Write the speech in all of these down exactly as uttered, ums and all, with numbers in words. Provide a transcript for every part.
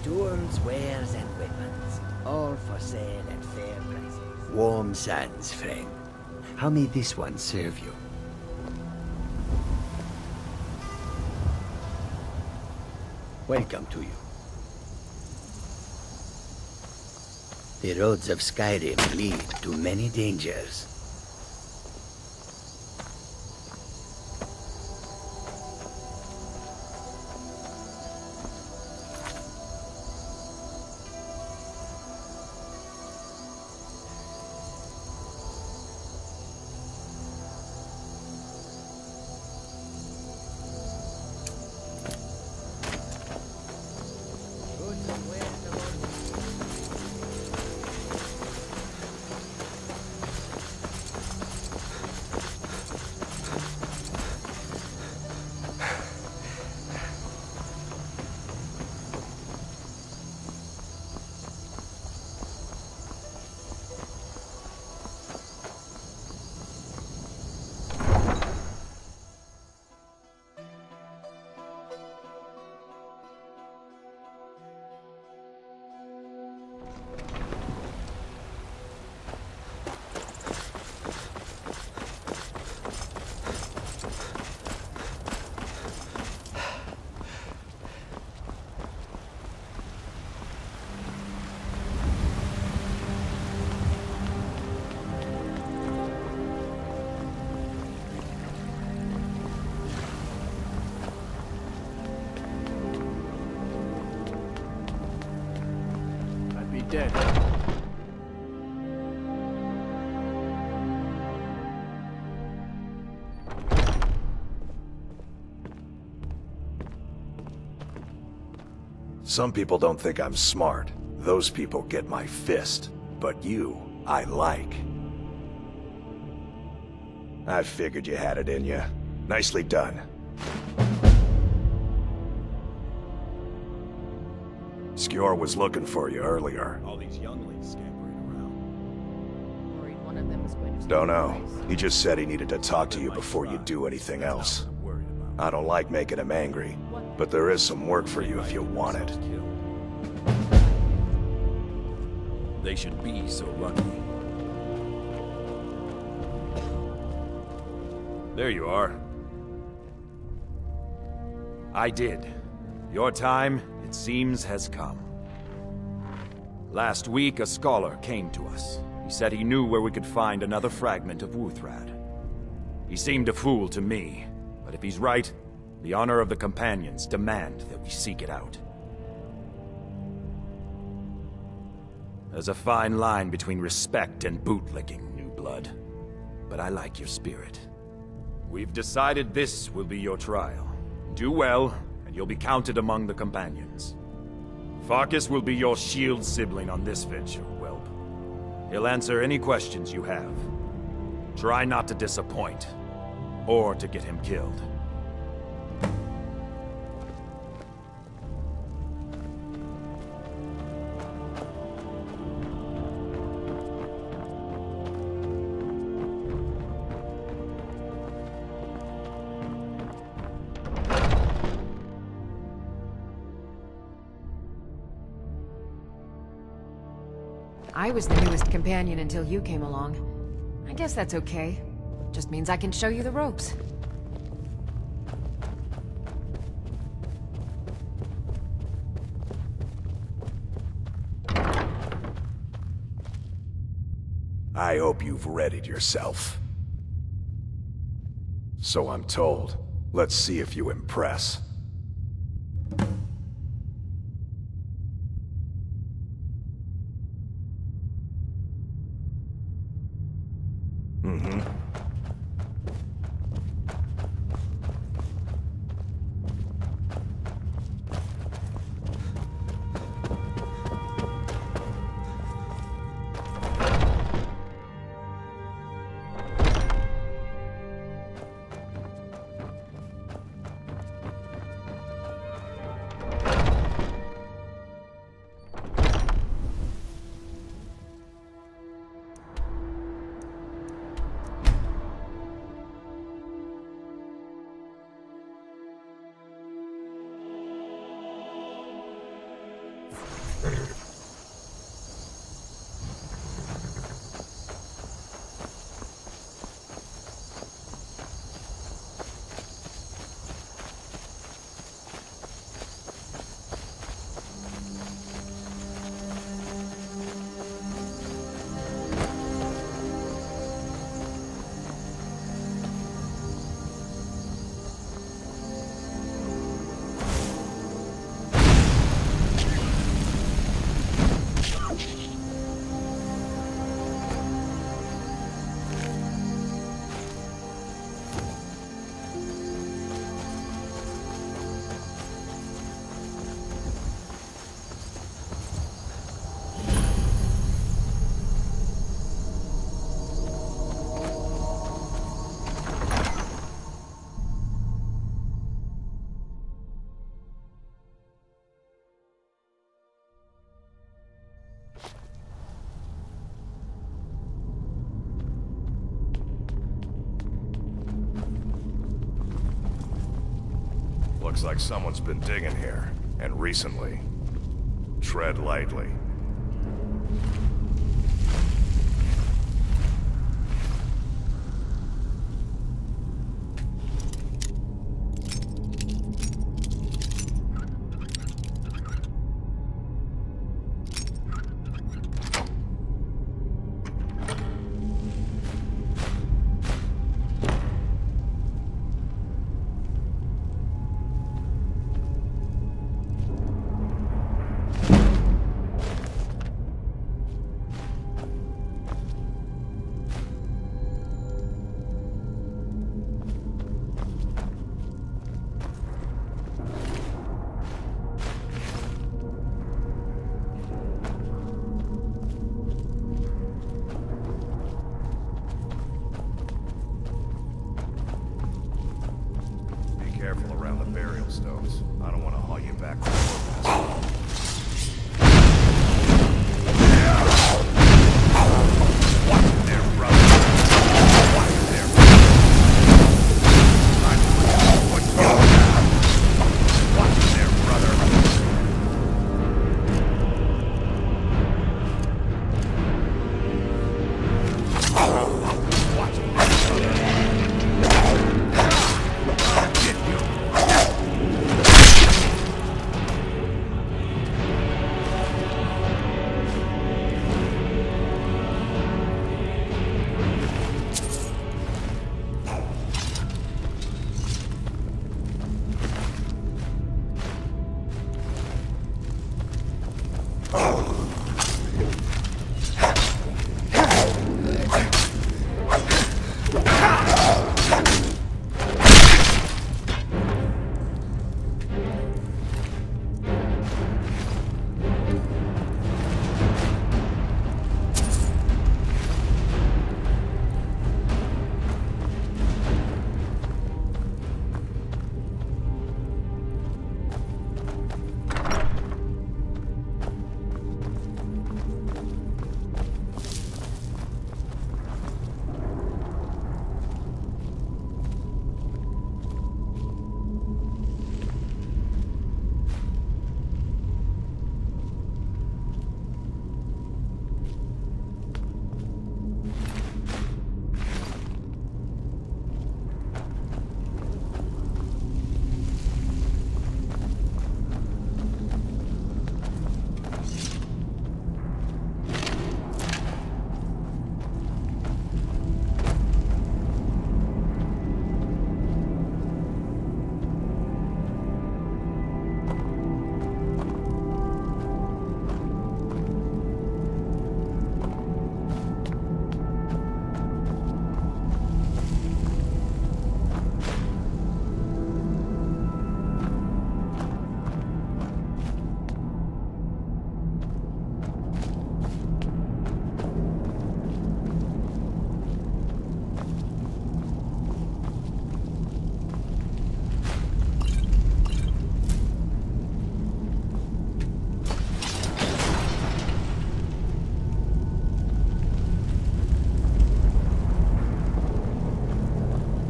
Tools, wares, and weapons. All for sale at fair prices. Warm sands, friend. How may this one serve you? Welcome to you. The roads of Skyrim lead to many dangers. Dead. Some people don't think I'm smart. Those people get my fist. But you, I like. I figured you had it in you. Nicely done. Skjor was looking for you earlier. All these younglings scampering around. Worried one of them was going to Don't know. He just said he needed to talk to you before you do anything else. I don't like making him angry, but there is some work for you if you want it. They should be so lucky. There you are. I did. Your time, it seems, has come. Last week, a scholar came to us. He said he knew where we could find another fragment of Wuthrad. He seemed a fool to me, but if he's right, the honor of the Companions demand that we seek it out. There's a fine line between respect and bootlicking, new blood. But I like your spirit. We've decided this will be your trial. Do well, and you'll be counted among the Companions. Farkas will be your shield sibling on this venture, whelp. He'll answer any questions you have. Try not to disappoint, or to get him killed. I was the newest companion until you came along. I guess that's okay. Just means I can show you the ropes. I hope you've readied yourself. So I'm told. Let's see if you impress. Mm-hmm. Looks like someone's been digging here, and recently. Tread lightly. Careful around the burial stones. I don't want to haul you back to the forecast. Watch there, brother. Watch there. Watch there, brother. Watch there, brother.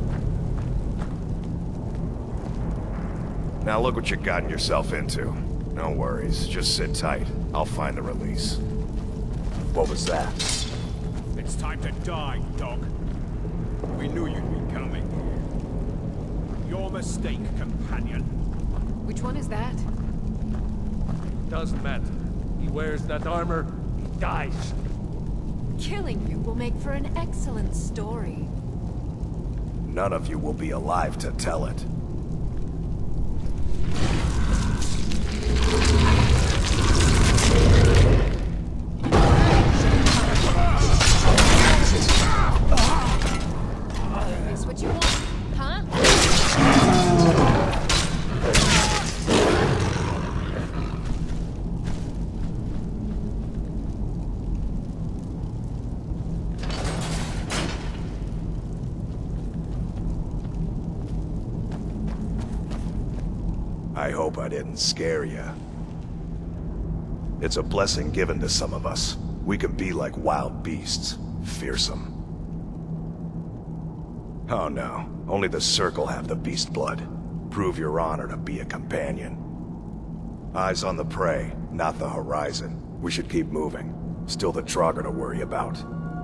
Now look what you've gotten yourself into. No worries. Just sit tight. I'll find the release. What was that? It's time to die, dog. We knew you'd be coming. Your mistake, companion. Which one is that? Doesn't matter. He wears that armor, he dies. Killing you will make for an excellent story. None of you will be alive to tell it. Is what you want, huh? I hope I didn't scare you. It's a blessing given to some of us. We can be like wild beasts, fearsome. Oh no, only the Circle have the beast blood. Prove your honor to be a companion. Eyes on the prey, not the horizon. We should keep moving. Still the Draugr to worry about.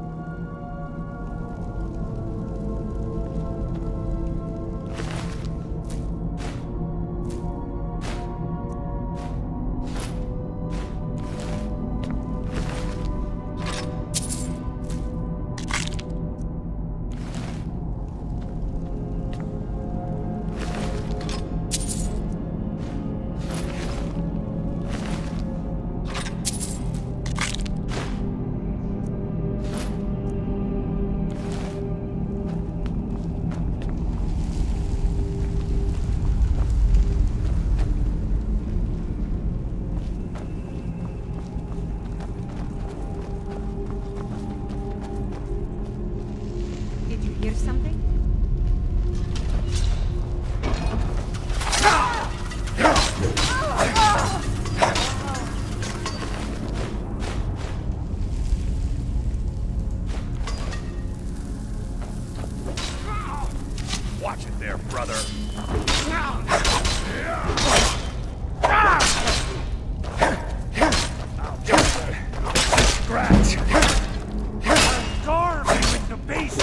Hear something? Watch it there, brother. I'll just scratch. I'm starving with the beast.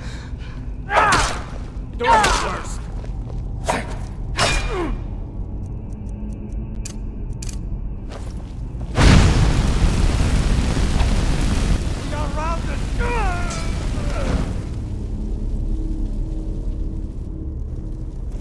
Do it first. We are rounded.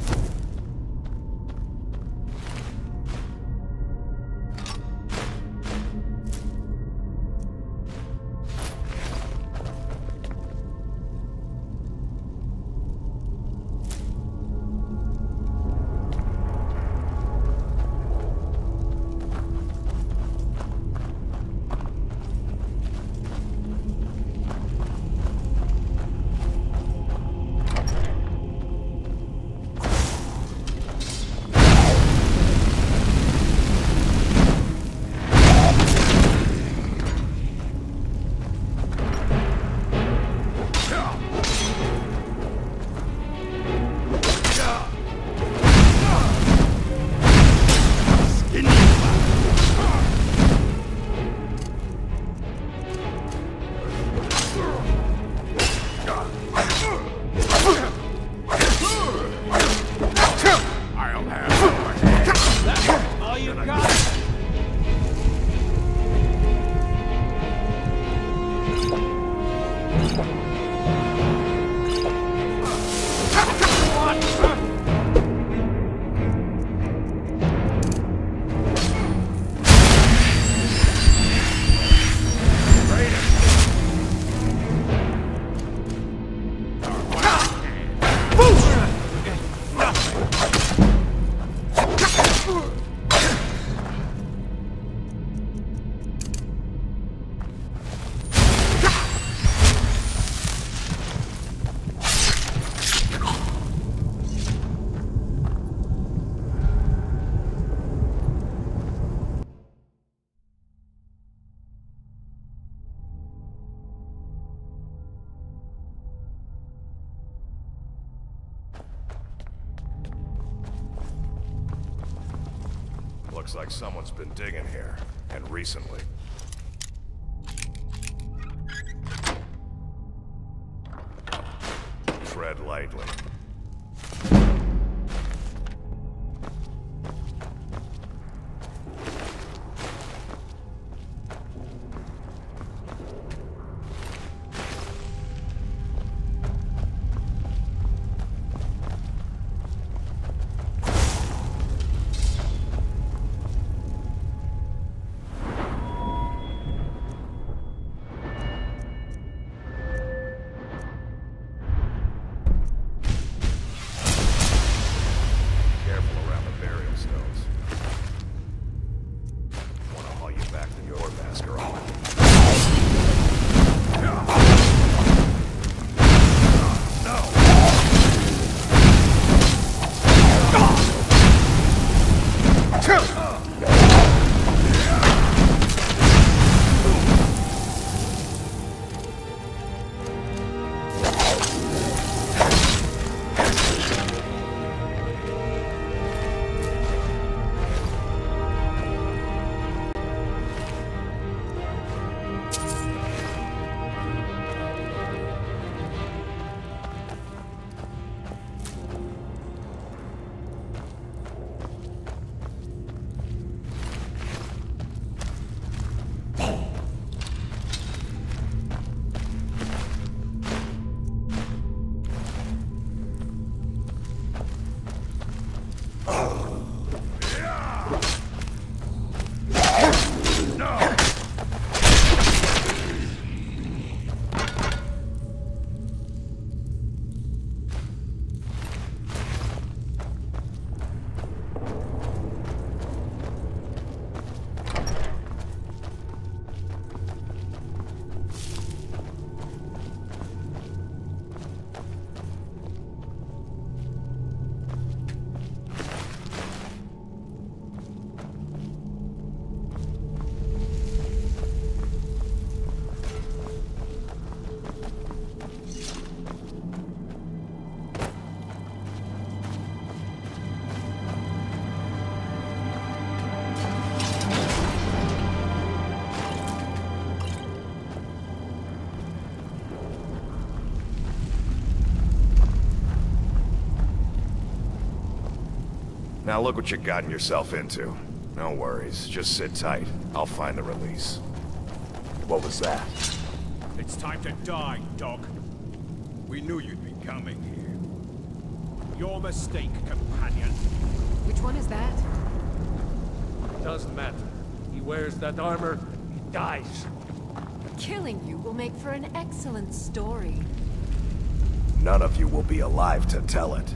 Looks like someone's been digging here, and recently. Tread lightly. Now look what you've gotten yourself into. No worries, just sit tight. I'll find the release. What was that? It's time to die, dog. We knew you'd be coming here. Your mistake, companion. Which one is that? Doesn't matter. He wears that armor, he dies. Killing you will make for an excellent story. None of you will be alive to tell it.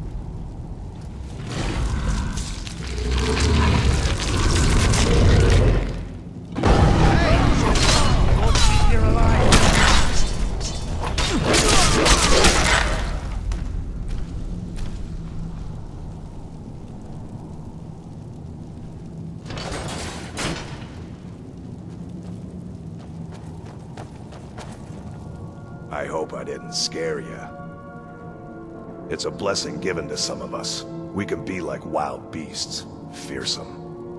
I hope I didn't scare you. It's a blessing given to some of us. We can be like wild beasts, fearsome.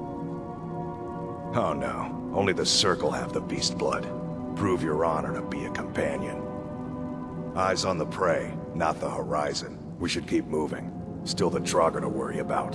Oh no, only the Circle have the beast blood. Prove your honor to be a companion. Eyes on the prey, not the horizon. We should keep moving. Still the Draugr to worry about.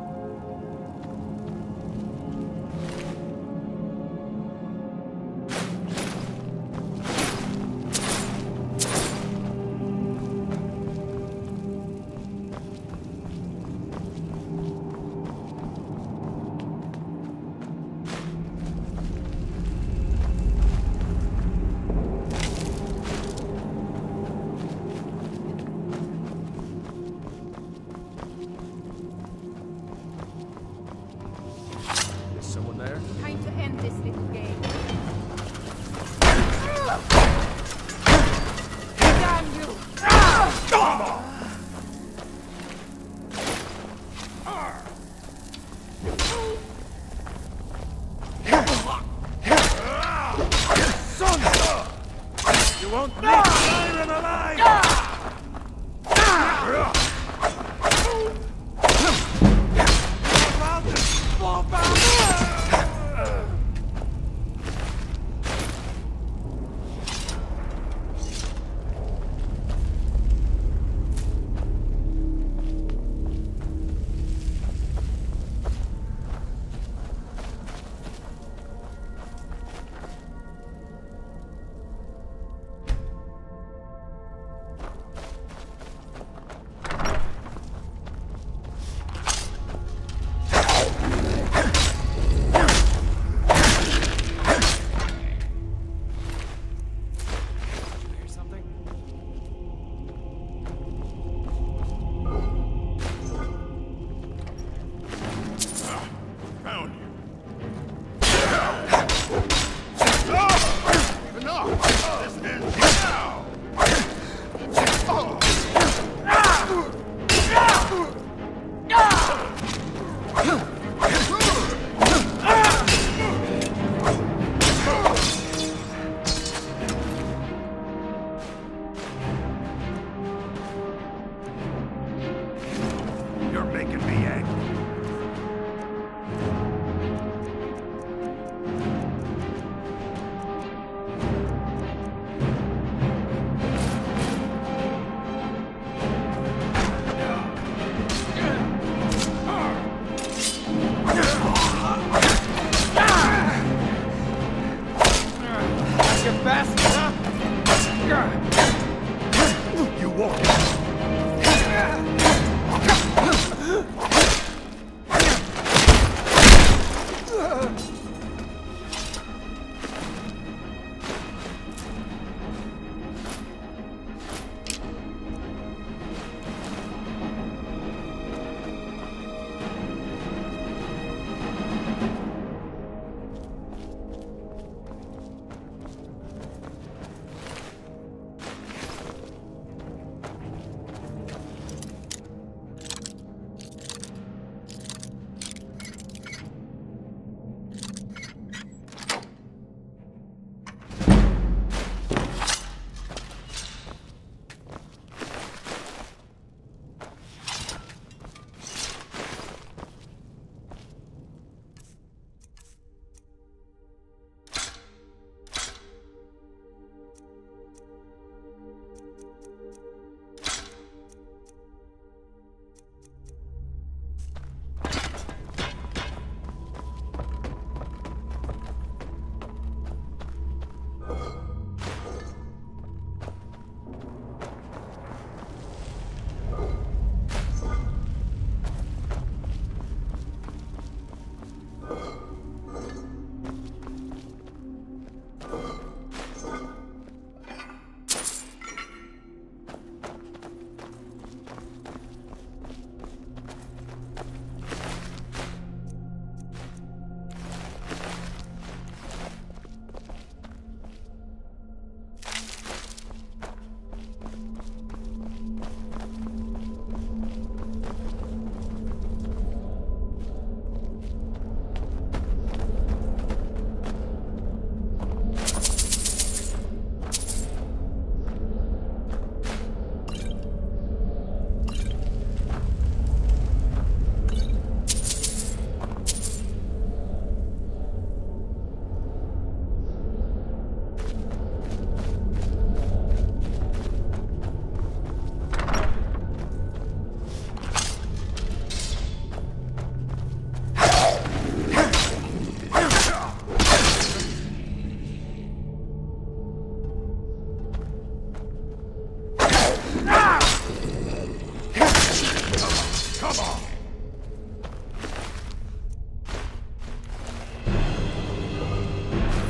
Someone there? Time to end this little game. Damn you! Son! You won't make Siren alive! Fall back!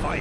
fight!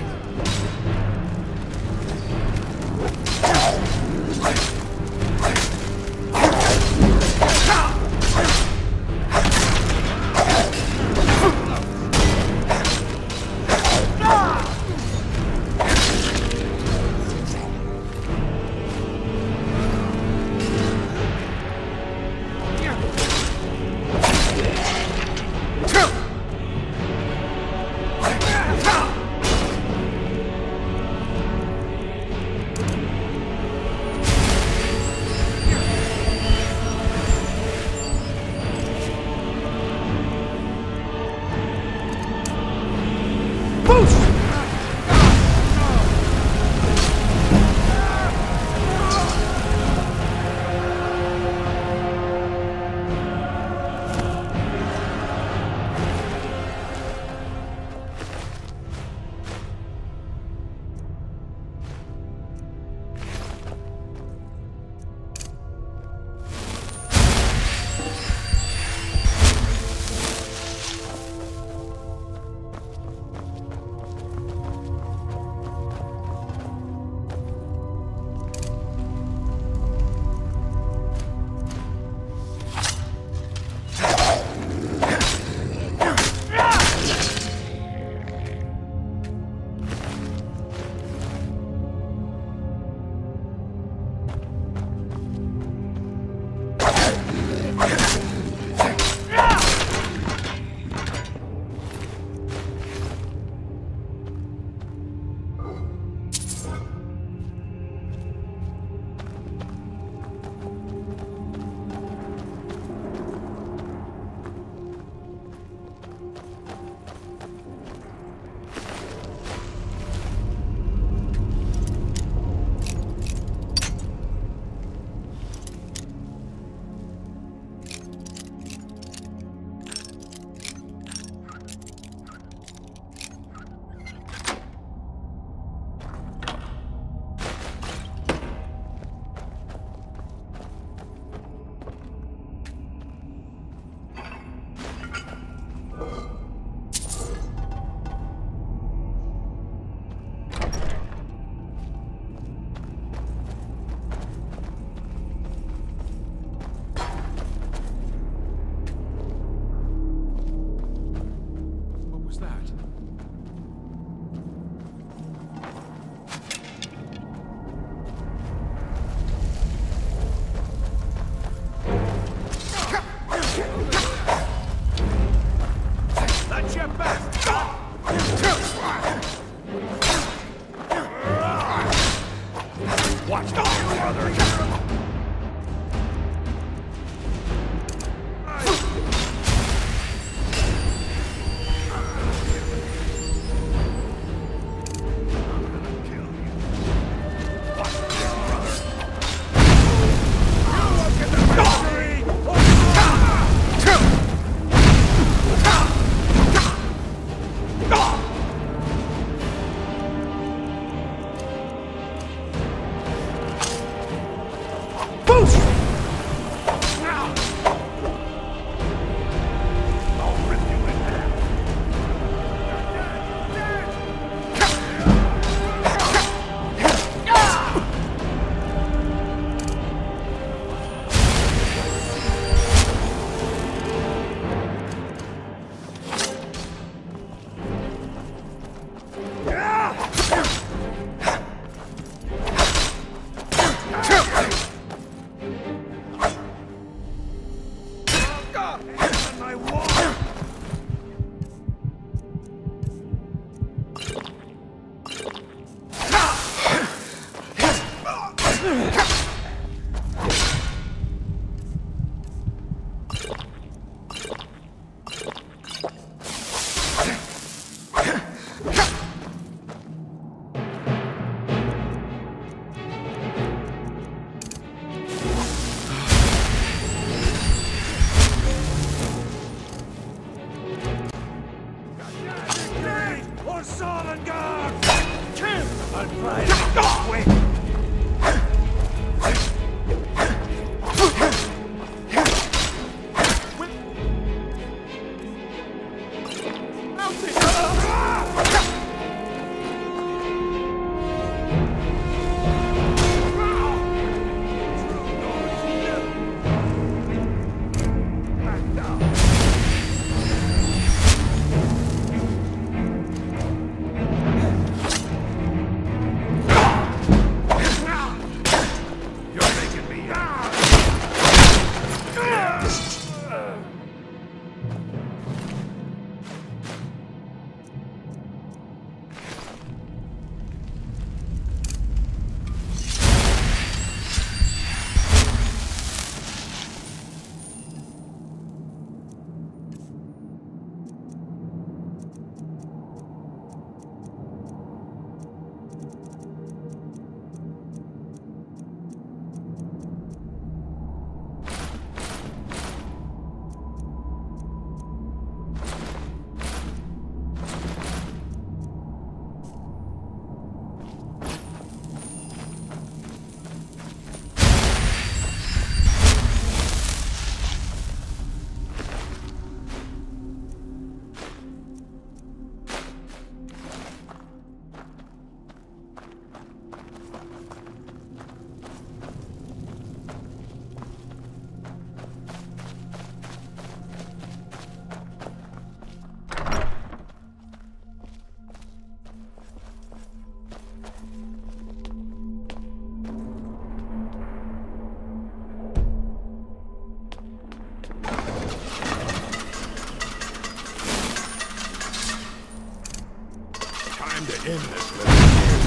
Time to end this little game.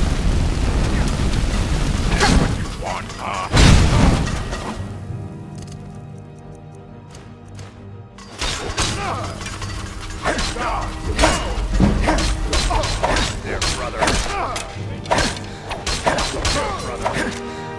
That's what you want, huh? There, brother. Brother.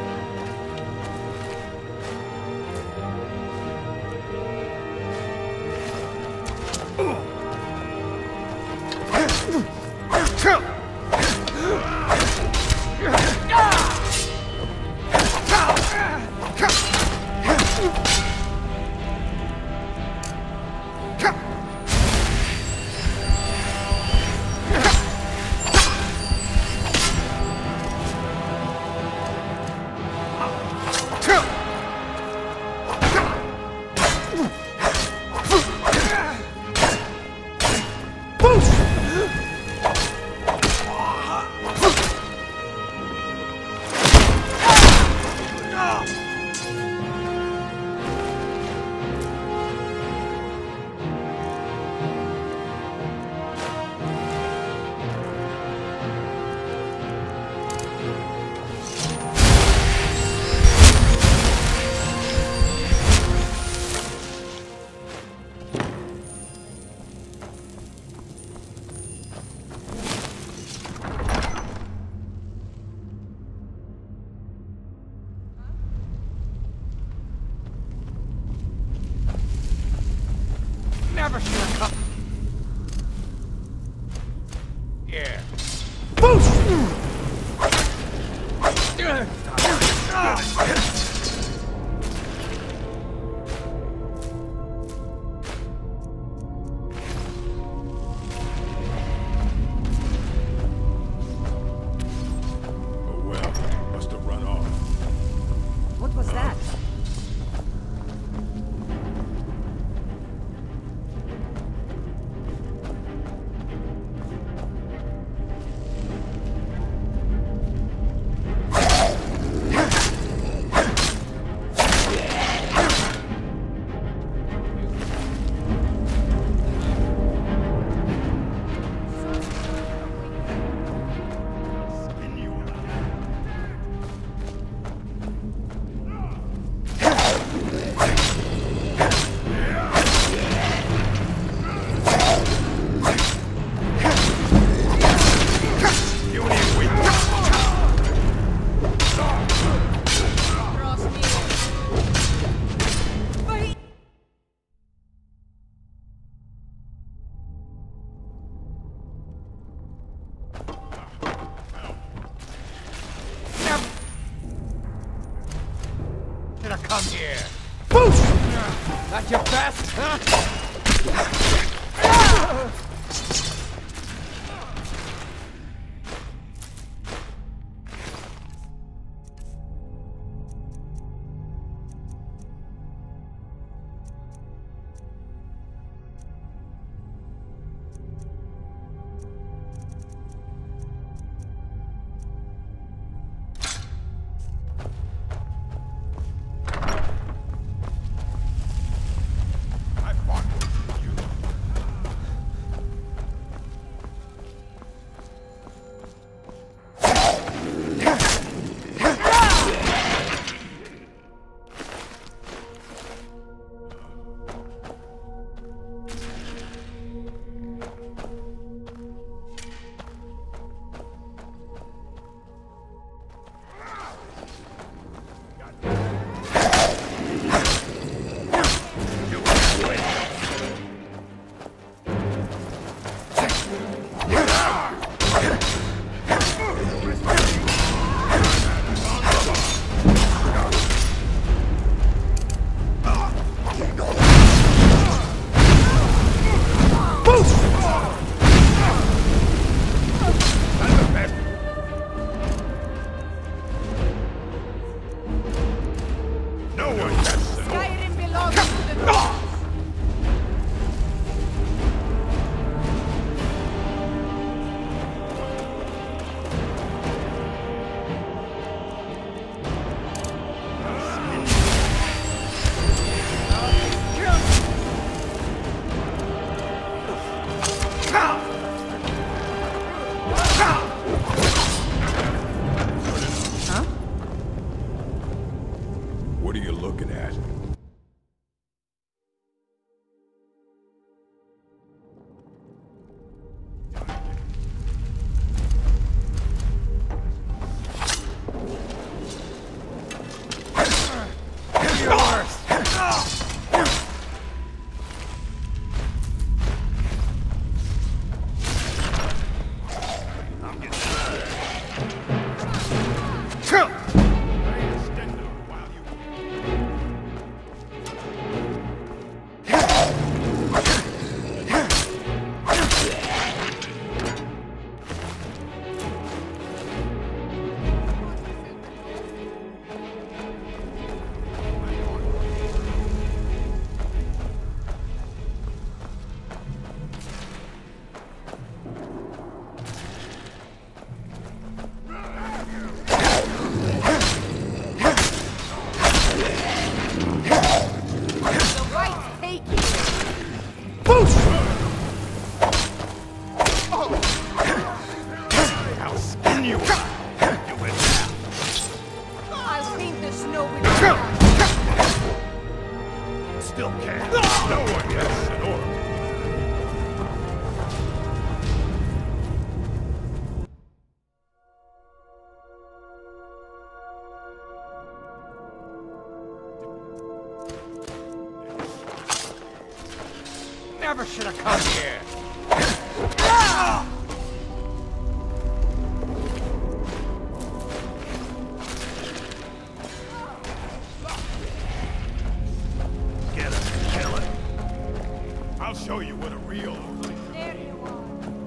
Never should have come. Yeah. Oh well, must have run off. What was that? Should have come here. Boost! Not your best, huh? Never should have come here! Get him, kill him. I'll show you what a real... There you are.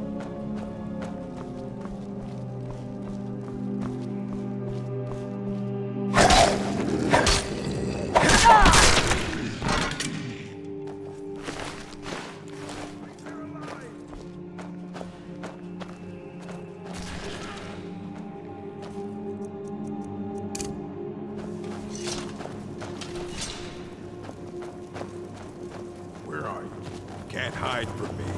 Where are you? Can't hide from me.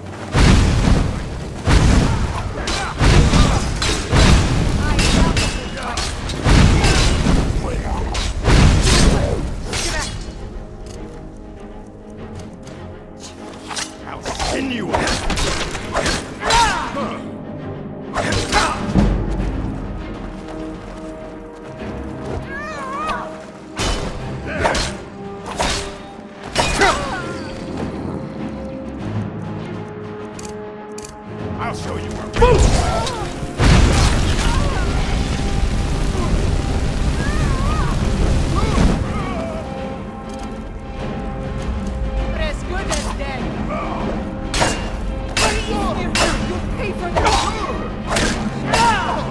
I'll send you I'll show you where we You're as good as dead. You pay for that.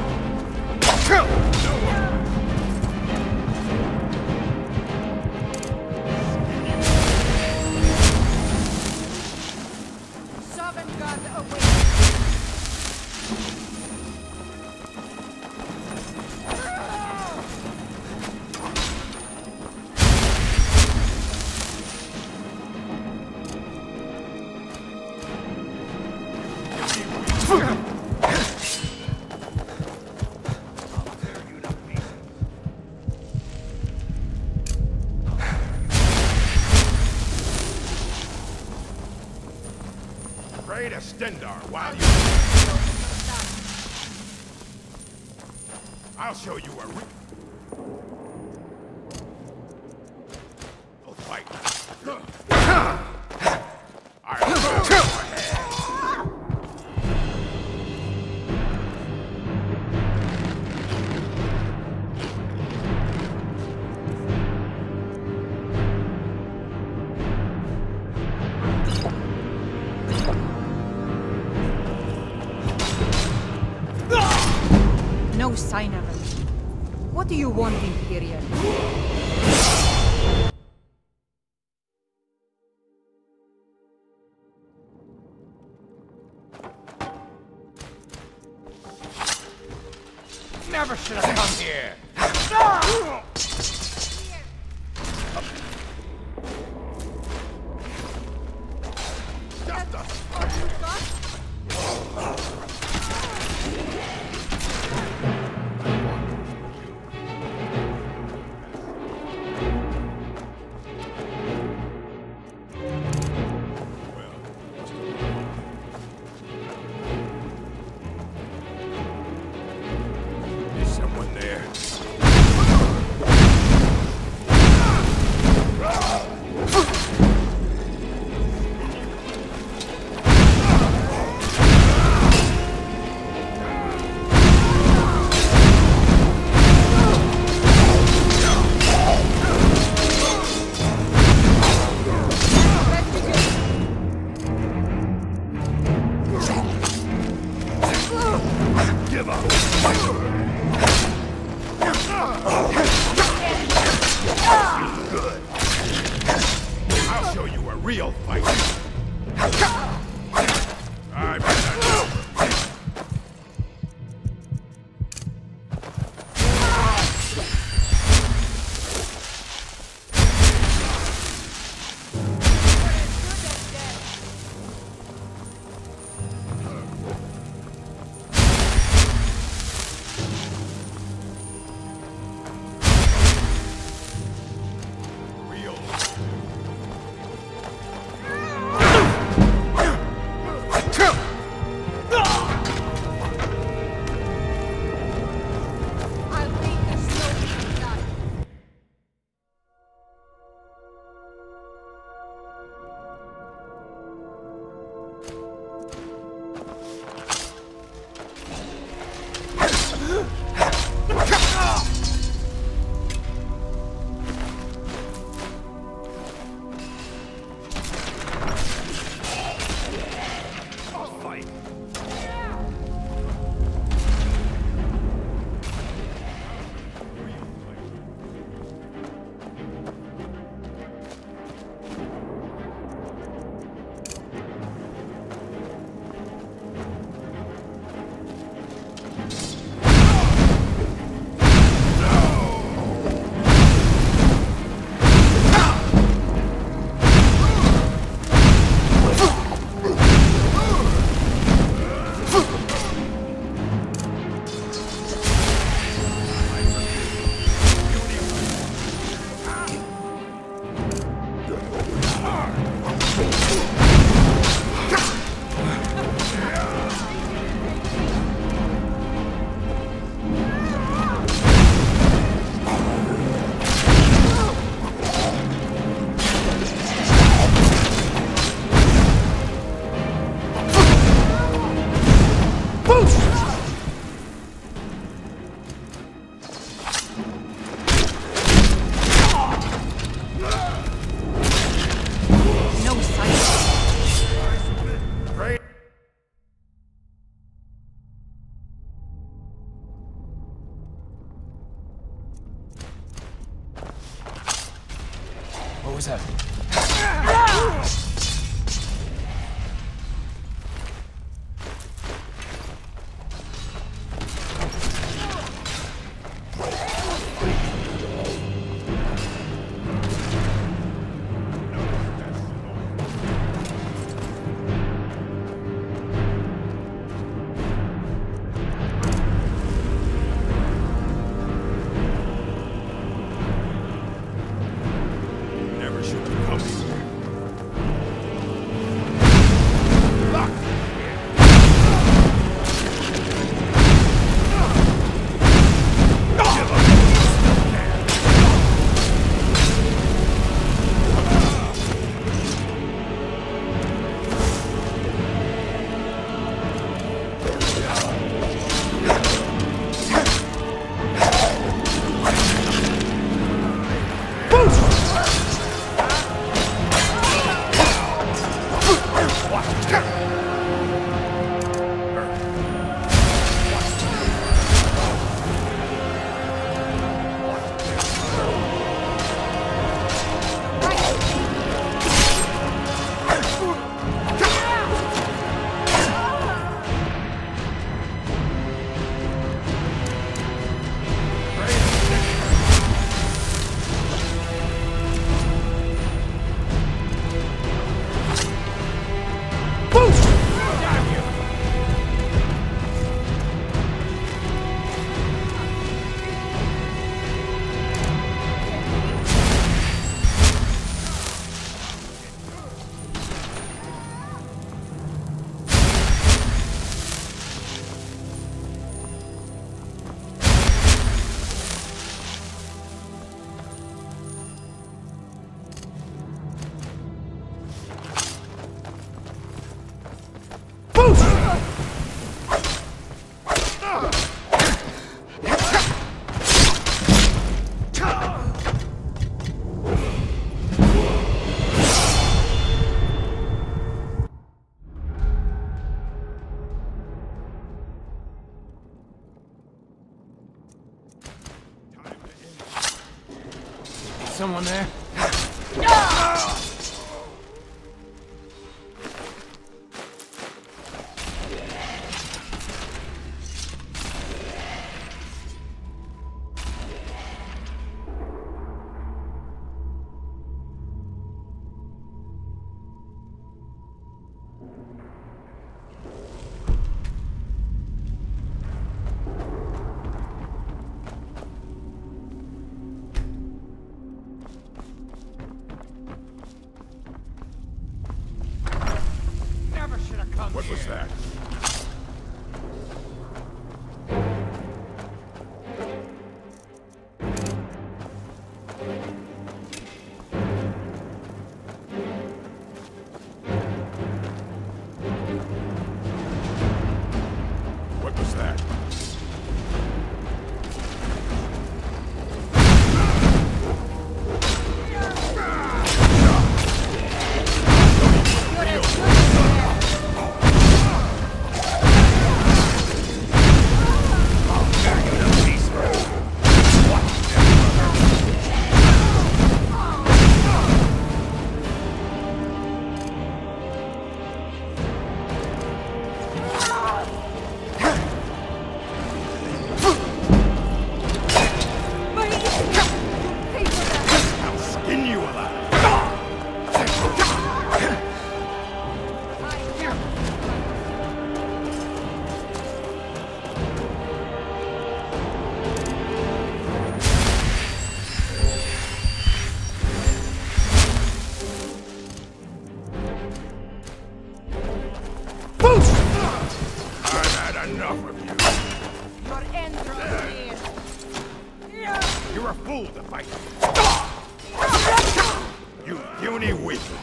Sovngarde awaits. Pray to Stendarr while you... I'll show you a re... We'll fight. No sign of it. What do you want, Imperial? Never should have come here! Just the... Is someone there? Give up! Good. I'll show you a real fight. I'm gonna... Real. What was that? Someone there? Your end draws near. You're a fool to fight. You puny weakling.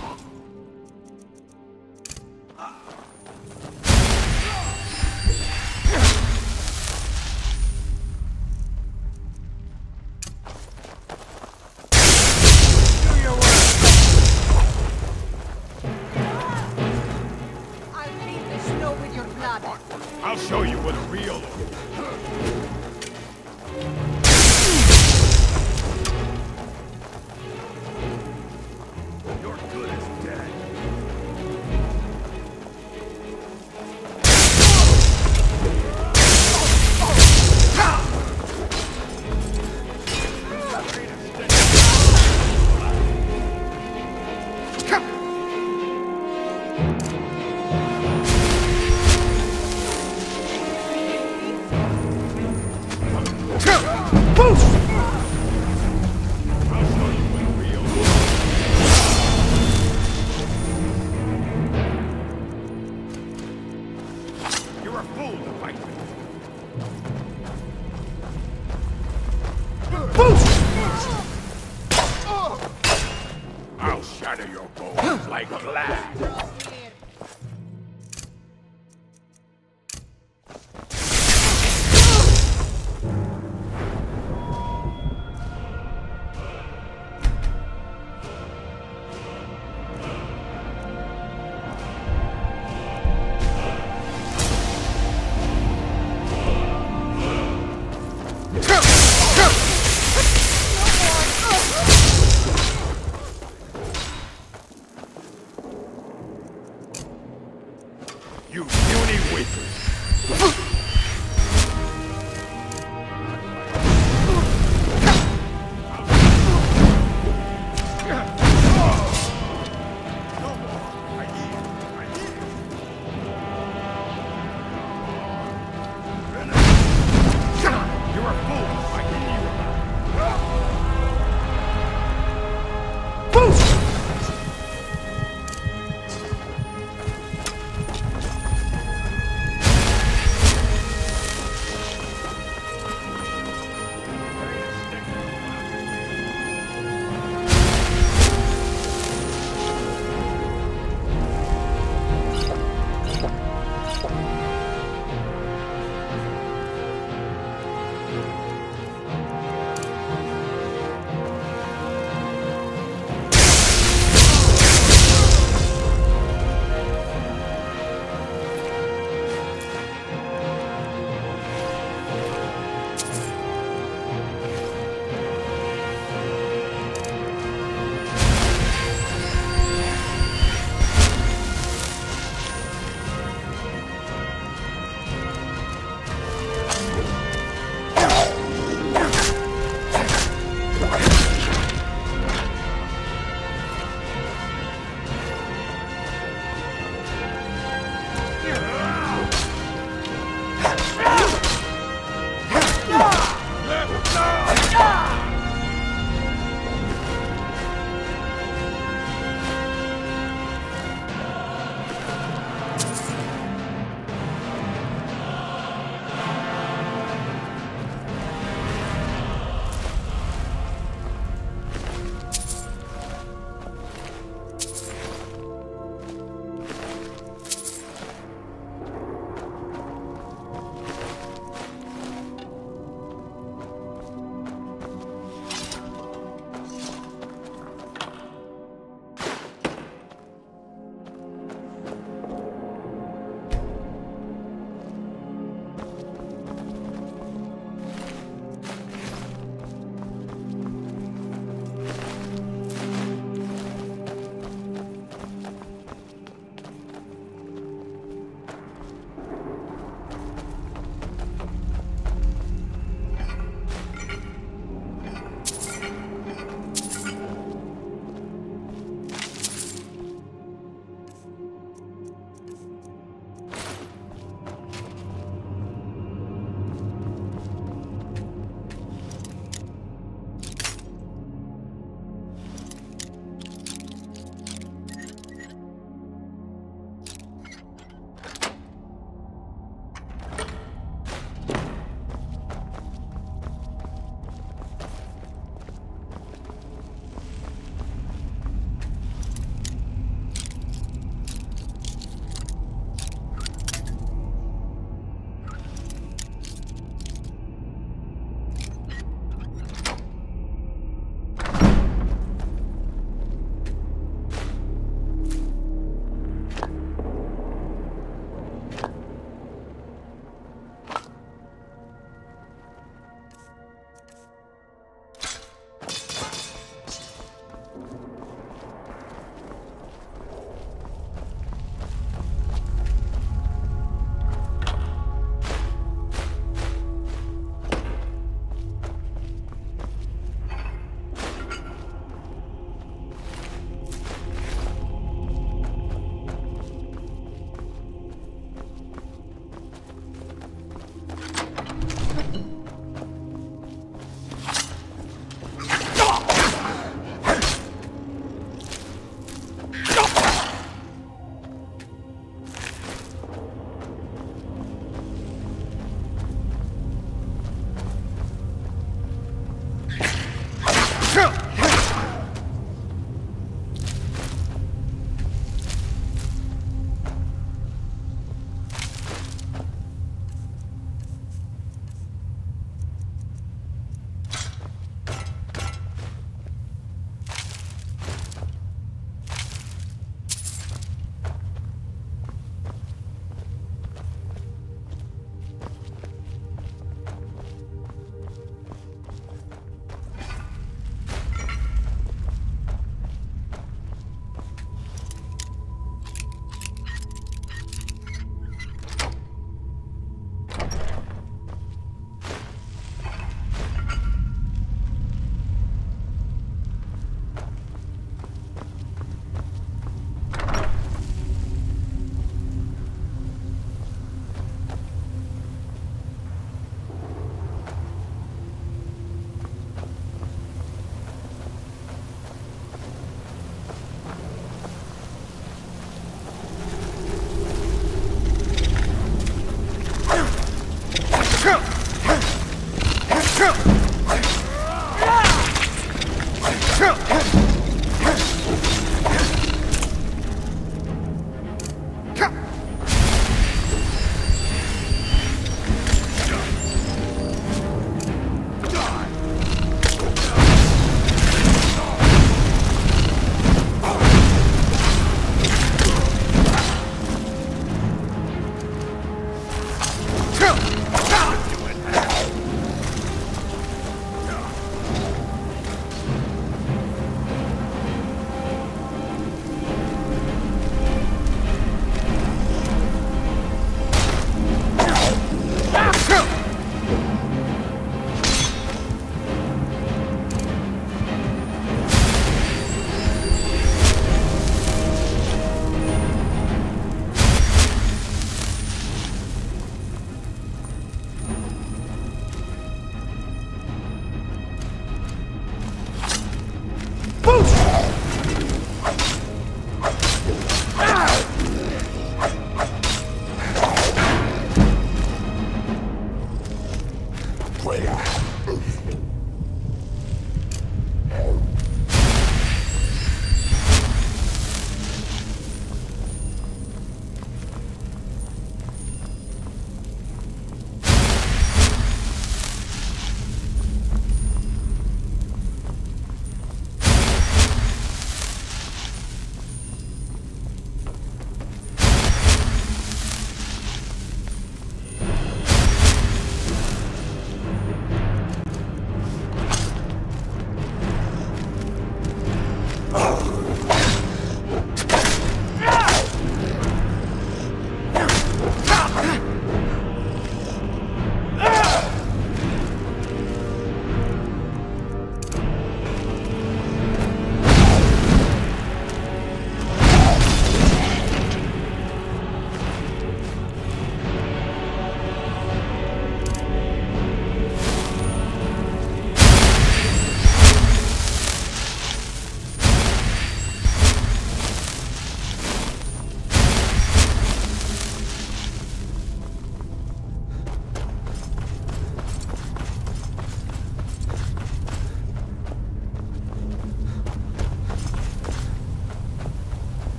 I'll clean the snow with your blood. I'll show you what a real... You're good as dead. You're a fool to fight with. I'll shatter your bones like glass. Draws near. You puny weakling. You're a fool to fight with you.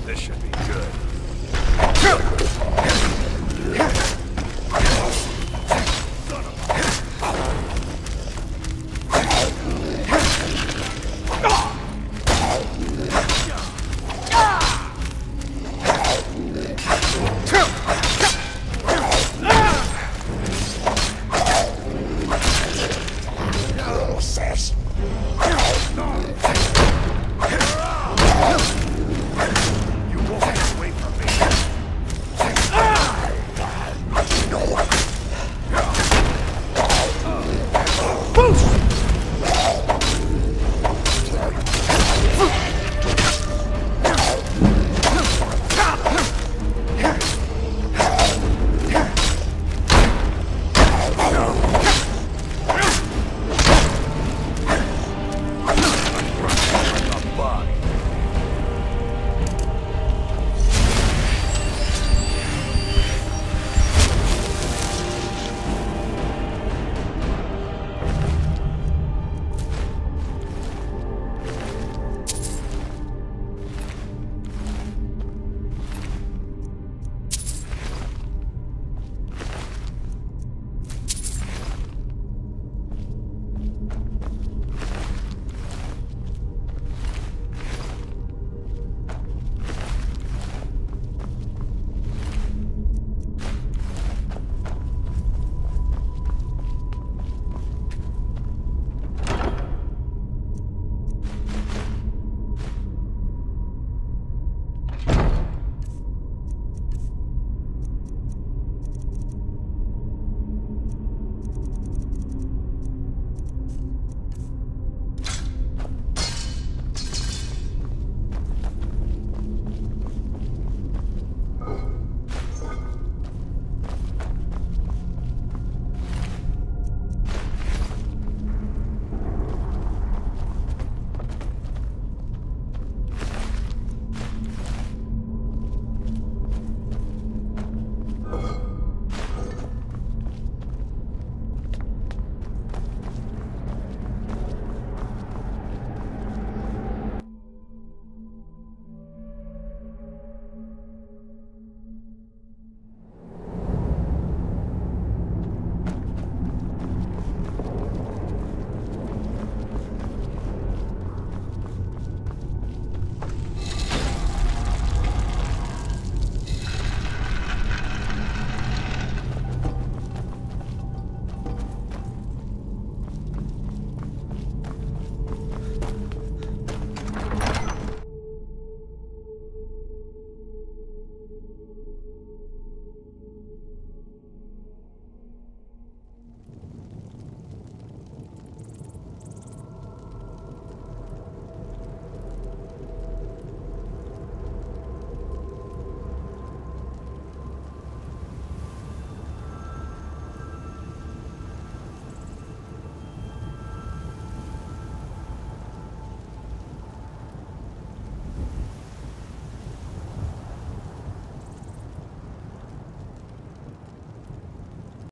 This should be easy.